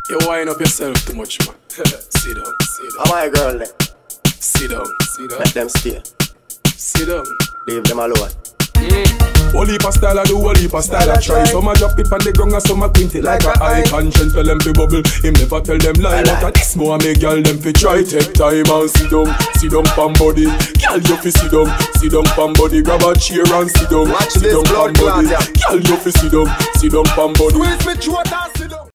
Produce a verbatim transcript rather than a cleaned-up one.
You wind up yourself too much, man. Sit down, sit down. How my girl then? Sit down, sit down. Let them stay. Sit down. Leave them alone. Mm. Whole heap of style I do, whole heap of style I try. Some a drop it on the ground and some a quint it like a eye. Konshens tell them fi bubble, him never tell them lie. But a this more make girl them fi try. Take time and sit down, sit down pam body. Girl you fi sit down, sit down pam body. Grab a chair and sit down, sit down pam body. Girl you fi sit down, sit down pam body.